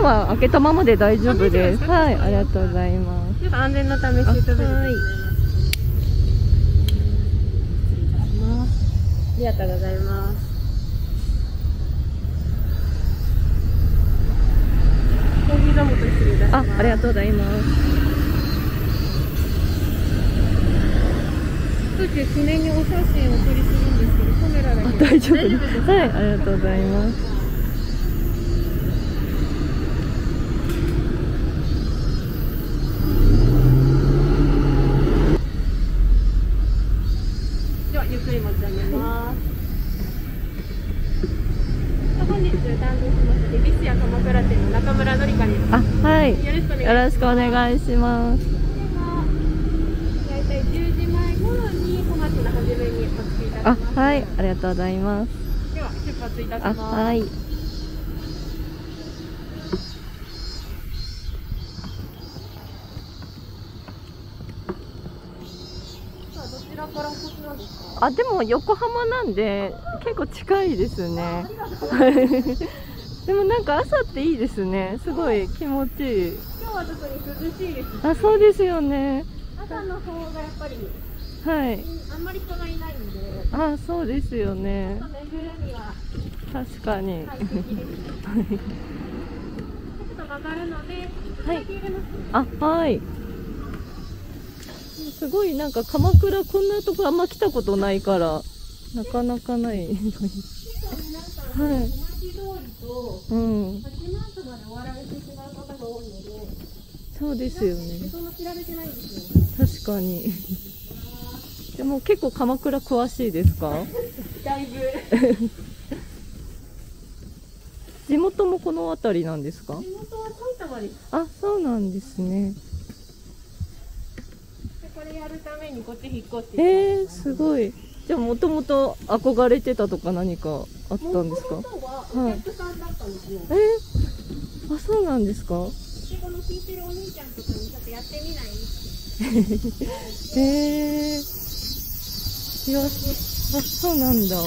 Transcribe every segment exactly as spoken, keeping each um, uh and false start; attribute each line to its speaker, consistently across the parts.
Speaker 1: は開けたままで大丈夫です。はい、ありがとうございます。
Speaker 2: ちょっと安全のためシートベルトでございます。ありがとうございます。コーヒーザモと失礼いたします。
Speaker 1: あ、ありがとうございます。
Speaker 2: 途中記念にお写真をお撮りするんですけど、カメラだけ
Speaker 1: 大丈夫です。はい、ありがとうございます。
Speaker 2: ではゆっくり持ち上げます。本日担当します恵比寿屋鎌倉店の中村のりかです。
Speaker 1: あ、はい。
Speaker 2: よろしくお願いします。
Speaker 1: よろしくお願いします。
Speaker 2: だいたいじゅうじまえ頃に小町の初めにお着きいたします。
Speaker 1: あ、はい、ありがとうございます。
Speaker 2: では出発いたし
Speaker 1: あ、
Speaker 2: ます。
Speaker 1: はい。
Speaker 2: さあどちらからこちらですか？
Speaker 1: あ、でも横浜なんで結構近いですね。でもなんか朝っていいですね。すごい気持ちいい。
Speaker 2: 今日は特に涼しいです。
Speaker 1: あ、そうですよね。
Speaker 2: 朝の方がやっぱり
Speaker 1: はい。
Speaker 2: あんまり人がいないんで。
Speaker 1: あ、そうですよね。
Speaker 2: 巡るには
Speaker 1: 確かに。
Speaker 2: 快適です。ちょっと曲がるので、
Speaker 1: はい
Speaker 2: ちょっとだけ入れますね。
Speaker 1: あ、はい。すごいなんか鎌倉こんなとこあんま来たことないからなかなかない。はい。うん。
Speaker 2: はちまんとまで終わられてしまう方が多いので。
Speaker 1: そうですよね。
Speaker 2: そんな知られてないんですよ。
Speaker 1: 確かに。でも結構鎌倉詳しいですか？
Speaker 2: だいぶ。
Speaker 1: 地元もこの辺りなんですか？
Speaker 2: 地元は埼玉です。
Speaker 1: あ、そうなんですね。
Speaker 2: でこれやるためにこっち引っ越して。
Speaker 1: えー、すごい。じゃあもともと憧れてたとか何かあったんですか？
Speaker 2: もともとはお客さんだったんですよ。
Speaker 1: えー、あ、そうなんですか？
Speaker 2: でこの聞いてるお兄ちゃんとかにちょっとやってみない？
Speaker 1: えー。いや、あ、そうなんだ。はい、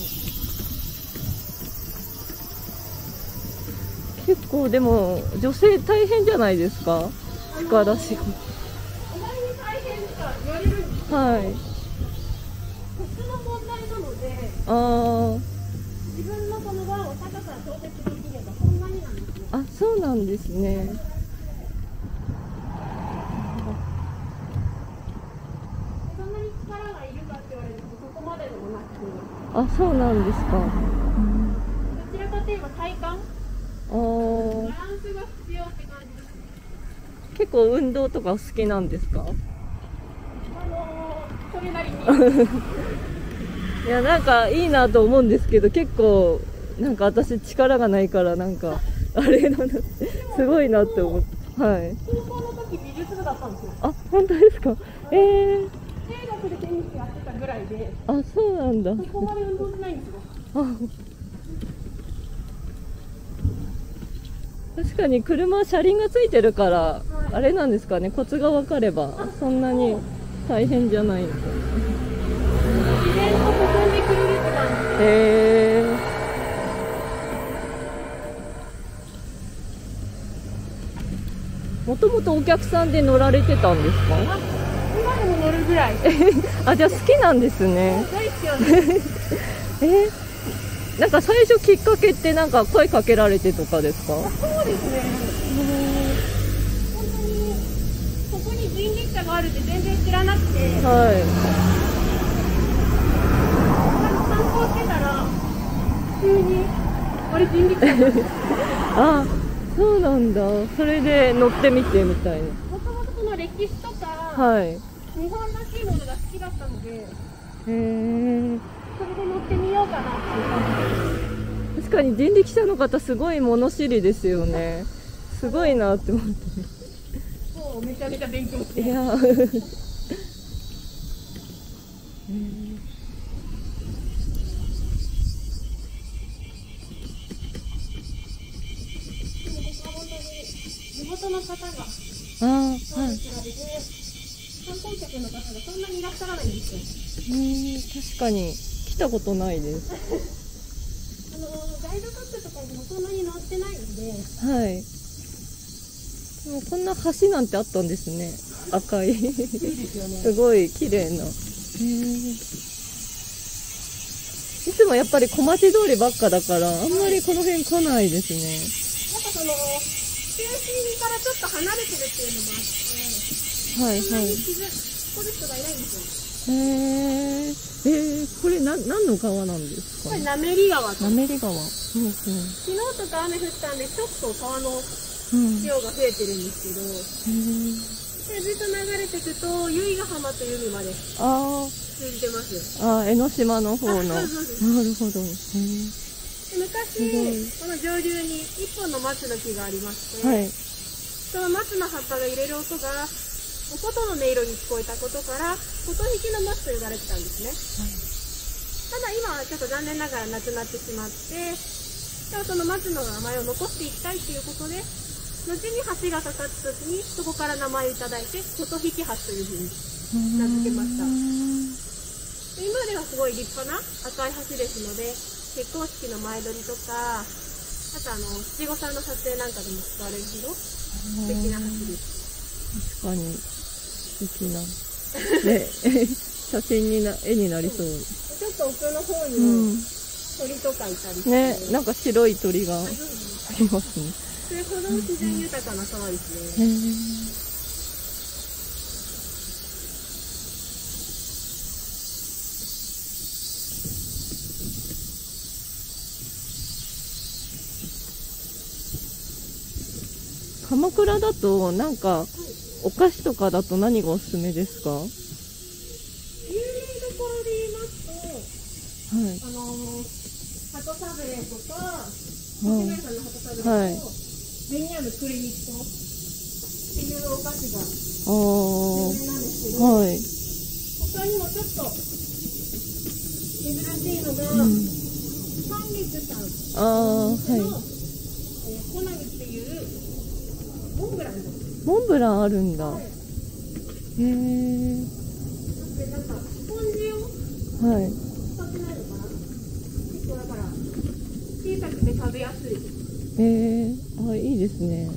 Speaker 1: 結構でも女性大変じゃないですか？力仕事。
Speaker 2: お前に大変とか言われるんですよ。
Speaker 1: はい。
Speaker 2: 質の問題なので、
Speaker 1: ああ。
Speaker 2: 自分のこのバーを高さ調節できればそんなになんですよ。
Speaker 1: あ、そうなんですね。
Speaker 2: そんなに力がいるかって言われるとそこまででもなくて。
Speaker 1: あ、そうなんですか。
Speaker 2: どちらかといえば体幹、
Speaker 1: あ
Speaker 2: バランスが必要って感じですね。
Speaker 1: 結構運動とか好きなんですか？
Speaker 2: あのー、それなりに。
Speaker 1: いや、なんかいいなと思うんですけど、結構なんか私力がないからなんかあれなのすごいなって思って。はい。
Speaker 2: 高校の時美術部だったんですよ。
Speaker 1: あ、本当ですか？えー、
Speaker 2: 中学でテニスやってたぐらいで。
Speaker 1: あ、そうなんだ。
Speaker 2: そこまで運動しないんですよ。
Speaker 1: あ、確かに車車輪がついてるから、はい、あれなんですかね、コツが分かればそんなに大変じゃない。
Speaker 2: 自然と進んでくれるって感じ。
Speaker 1: へー。もともとお客さんで乗られてたんですか？
Speaker 2: 今でも乗るぐらい。
Speaker 1: あ、じゃあ好きなんですね。
Speaker 2: 大好きなんです。
Speaker 1: えー、なんか最初きっかけってなんか声かけられてとかですか？
Speaker 2: そうですね。本当にここに人力車があるって全然知らなくて。
Speaker 1: はい。
Speaker 2: 散歩してたら急にあれ人力車
Speaker 1: あ、そうなんだ。それで乗ってみてみたいな。
Speaker 2: もともとその歴史とか、
Speaker 1: はい。
Speaker 2: 日本らしいものが好きだったので、へ
Speaker 1: え。
Speaker 2: それで乗ってみようかなっていう感じです。
Speaker 1: 確かに人力車の方すごい物知りですよね。すごいなって思って。
Speaker 2: そう、めちゃめちゃ勉強して。
Speaker 1: いや。
Speaker 2: 地元の方が、
Speaker 1: ああ、はい。
Speaker 2: 観光客の方がそんなにいらっしゃらないんですよ。
Speaker 1: うん、確かに来たことないです。
Speaker 2: あのガイドブックとかにもそんなに載ってないので、
Speaker 1: はい。 でもこんな橋なんてあったんですね。赤い。
Speaker 2: いいですよね。
Speaker 1: すごい綺麗な。へー、いつもやっぱり小町通りばっかだから、あんまりこの辺来ないですね。
Speaker 2: なんかその、中心からちょっと離れてるっていうのもあって、
Speaker 1: はい
Speaker 2: そんな
Speaker 1: はい。
Speaker 2: に気づ来る人がいないんですよ。
Speaker 1: へー、えー、これな、何の川なんですかね。
Speaker 2: これ、なめり川と。
Speaker 1: なめり川。うんうん。
Speaker 2: 昨日とか雨降ったんで、ちょっと川の
Speaker 1: うん。
Speaker 2: 量が増えてるんですけど、
Speaker 1: へー、
Speaker 2: でずっと流れていくと、由比ヶ浜という海まで
Speaker 1: あ
Speaker 2: 通じてます。
Speaker 1: ー、あー、江ノ島の方の。
Speaker 2: あ
Speaker 1: な
Speaker 2: そうそうそう
Speaker 1: るほど。へー、
Speaker 2: で昔、この上流に一本の松の木がありまして、
Speaker 1: はい。
Speaker 2: その松の葉っぱが揺れる音が、お琴の音色に聞こえたことから、琴弾きの松と呼ばれてたんですね。ただ今はちょっと残念ながらなくなってしまって、でもその松の名前を残していきたいということで、後に橋がかかった時にそこから名前をいただいて、琴引橋というふうに名付けました。で今ではすごい立派な赤い橋ですので、結婚式の前撮りとか、あとあの七五三の撮影なんかでも使われるほど素敵な橋です。
Speaker 1: 確かに素敵なね写真にな絵になりそう。
Speaker 2: ちょっと奥の方に
Speaker 1: う
Speaker 2: も
Speaker 1: ん、
Speaker 2: 鳥とかいたりして、
Speaker 1: ね、なんか白い鳥があ
Speaker 2: あそうですね
Speaker 1: りますね。
Speaker 2: それほど自然豊かな川です
Speaker 1: へ
Speaker 2: ね。
Speaker 1: ー、鎌倉だとなんかお菓子とかだと何がおすすめですか？は
Speaker 2: 有名どころで言いますと、
Speaker 1: い。
Speaker 2: あのー、鳩サブレーとか、
Speaker 1: うん
Speaker 2: 星ヶ谷さんの鳩サブレ
Speaker 1: はい
Speaker 2: ーと、ベニヤのクリニットっていうお菓子が
Speaker 1: あ
Speaker 2: 有名なんですけど、
Speaker 1: あ、はい。
Speaker 2: 他にもちょっと珍しいのが、
Speaker 1: うん、
Speaker 2: 三月さん
Speaker 1: ああ、
Speaker 2: の、
Speaker 1: はい。
Speaker 2: えー、コナグっていうモンブランです。
Speaker 1: モンブランあるんだ。
Speaker 2: はい、
Speaker 1: へえ。
Speaker 2: でなんかスポンジを
Speaker 1: はい。
Speaker 2: 使ってないのかな。結構だから小さくて食べやすい。
Speaker 1: えー、あ、いいですね。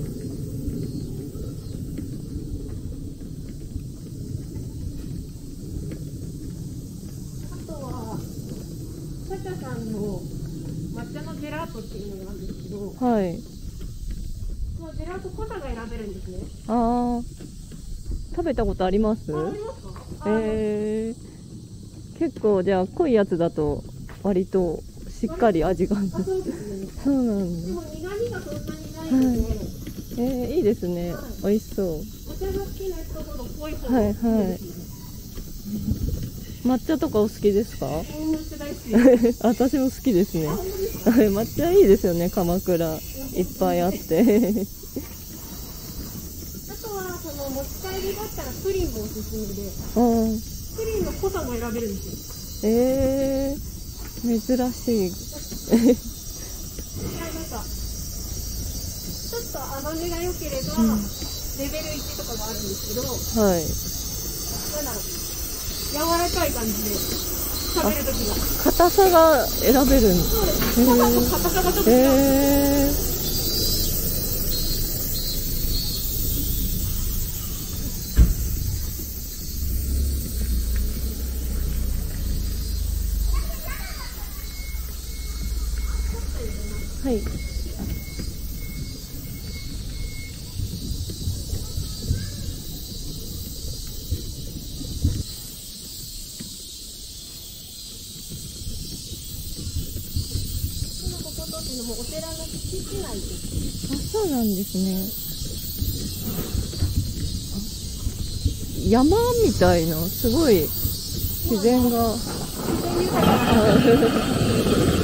Speaker 2: あとはサチャさんの抹茶のジェラートっていうのがあるんですけど、
Speaker 1: はい。
Speaker 2: このジェラート濃さが選べるんですね。
Speaker 1: ああ、食べたことあります？
Speaker 2: あ、ありますか？
Speaker 1: えー、結構じゃあ濃いやつだと割としっかり味が。
Speaker 2: あ、そうですね。
Speaker 1: そうなんだ。
Speaker 2: でも苦味がそんなにないので、
Speaker 1: えー、いいですね。
Speaker 2: はい
Speaker 1: 美味しそう。
Speaker 2: お茶が好きな人ほど濃い方が
Speaker 1: はい
Speaker 2: いいですね。
Speaker 1: はい抹茶とかお好きですか？
Speaker 2: うん、抹茶大好きです。
Speaker 1: 私も好きですね。
Speaker 2: あ、
Speaker 1: は
Speaker 2: 本当ですか？
Speaker 1: い、抹茶いいですよね、鎌倉。いっぱいあって。
Speaker 2: あとはその持ち帰りだったらプリンもおすすめで、
Speaker 1: あー、
Speaker 2: プリンの濃さも選べるんですよ。
Speaker 1: えー、珍しい。
Speaker 2: こちらなんかちょっと甘めが良ければ、
Speaker 1: うん、
Speaker 2: レベルいちとかがあるんですけど、
Speaker 1: はい。
Speaker 2: なんだろう、柔らかい感じで食べるときが。
Speaker 1: 硬さが選べるんです。
Speaker 2: そうですね。濃さと硬さがちょっと違う。
Speaker 1: えー、はい。
Speaker 2: 今こことっていうのもお寺の敷地内です。
Speaker 1: あ、そうなんですね。あ、山みたいな、すごい自然が。
Speaker 2: 自然豊かな。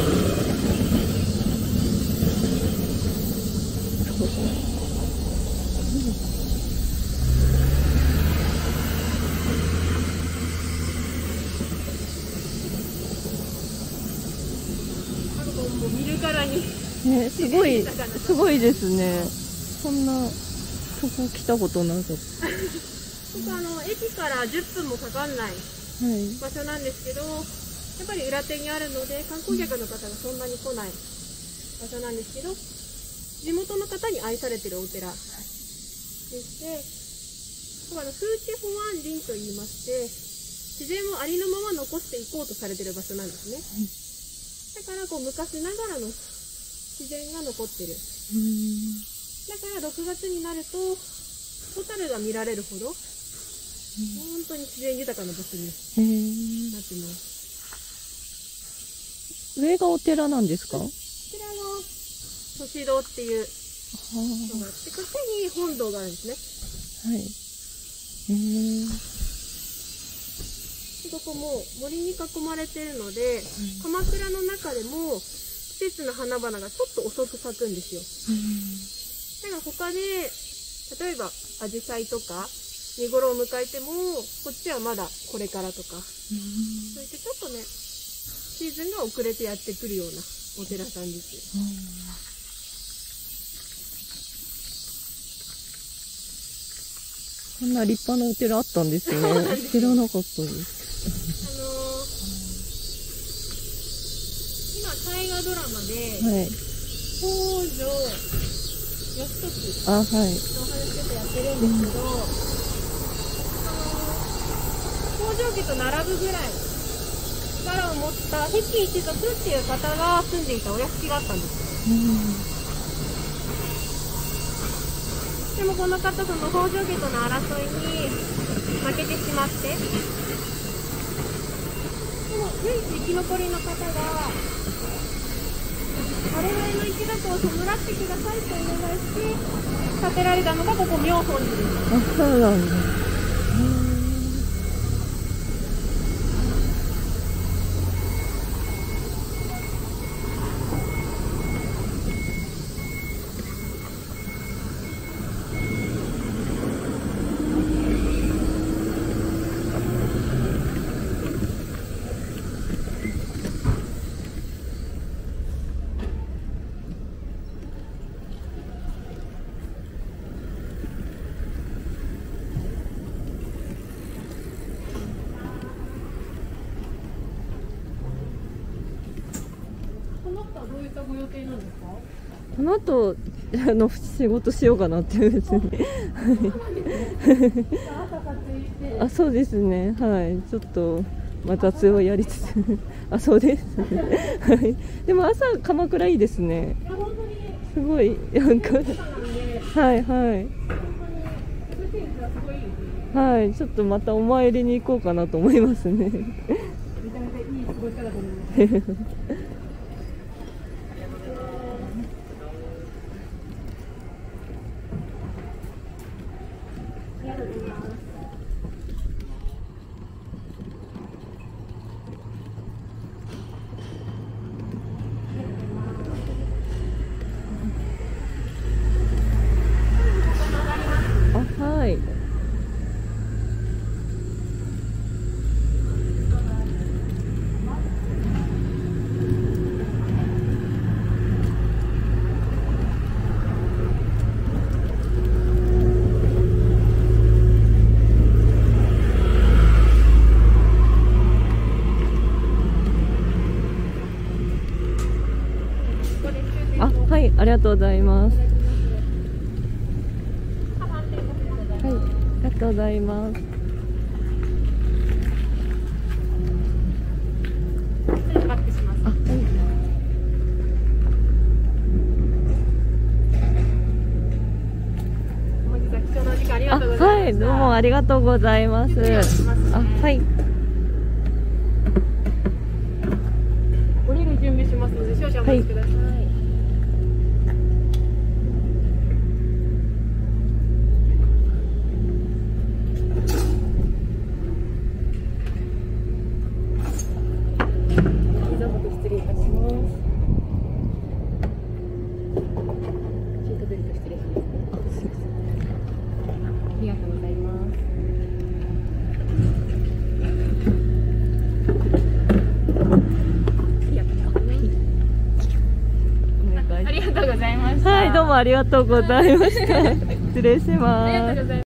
Speaker 2: もう見るからに
Speaker 1: ね、すごい、すごいですね。そんなとこ来たことなかった。
Speaker 2: ここあの駅からじゅっぷんもかかんない
Speaker 1: はい。
Speaker 2: 場所なんですけど、やっぱり裏手にあるので観光客の方がそんなに来ない場所なんですけど、地元の方に愛されてるお寺して、だから風地保安林といいまして、自然をありのまま残していこうとされている場所なんですね。だからこう昔ながらの自然が残ってる。だからろくがつになるとホタルが見られるほど、本当に自然豊かな場所になってます。
Speaker 1: 上がお寺なんですか？
Speaker 2: こちらが歳堂っていうのがあって、こっちに本堂があるんですね。
Speaker 1: はい。へー。
Speaker 2: ここも森に囲まれているので、鎌倉の中でも季節の花々がちょっと遅く咲くんですよ。だから他で例えばアジサイとか見頃を迎えても、こっちはまだこれからとか、そういってちょっとねシーズンが遅れてやってくるようなお寺さんです。
Speaker 1: こんな立派なお寺あったんですね。知らなかったです。
Speaker 2: あのー、今大河ドラマで、
Speaker 1: はい、
Speaker 2: 北条義時
Speaker 1: あ、はい、
Speaker 2: のお話ちょっとやってるんですけど、うん、北条家と並ぶぐらい力を持った碧一族っていう方が住んでいたお屋敷があったんですよ。うん、でもこの方、その北条家との争いに負けてしまって、でも唯一生き残りの方が我々の一族を弔ってくださいとお願いして建てられたのがここ妙本寺です。
Speaker 1: あ、そうなんだ。
Speaker 2: どういったご予定なんですか？
Speaker 1: この後あの仕事しようかなっていう別にあ、そうですね、はい、ちょっとまた雑をやりつつあ、そうですはい、でも朝鎌倉いいですね。すごいなんかはいはいはい、ちょっとまたお参りに行こうかなと思いますね。めちゃめちゃいい過ごし方だと思います。はい。あ、はい、ありがとうございます。はい、ありがとうございます。
Speaker 2: バックします。
Speaker 1: あ、はい。
Speaker 2: 本日は貴重なお時間ありがとうございました。
Speaker 1: はい、どうもありがとうございます。あ、はい。
Speaker 2: 降りる準備しますので少々お待ちください。はい、失礼いたします。シートベルト失礼します。ありがとうございます。ありがとうございました。
Speaker 1: はい、どうもありがとうございました。失礼します。
Speaker 2: ありがとうございます。